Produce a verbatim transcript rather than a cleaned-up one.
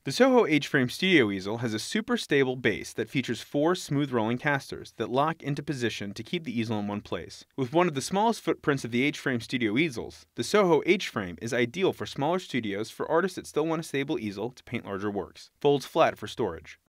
The SoHo H-Frame Studio Easel has a super stable base that features four smooth rolling casters that lock into position to keep the easel in one place. With one of the smallest footprints of the H-Frame Studio easels, the SoHo H-Frame is ideal for smaller studios for artists that still want a stable easel to paint larger works. Folds flat for storage.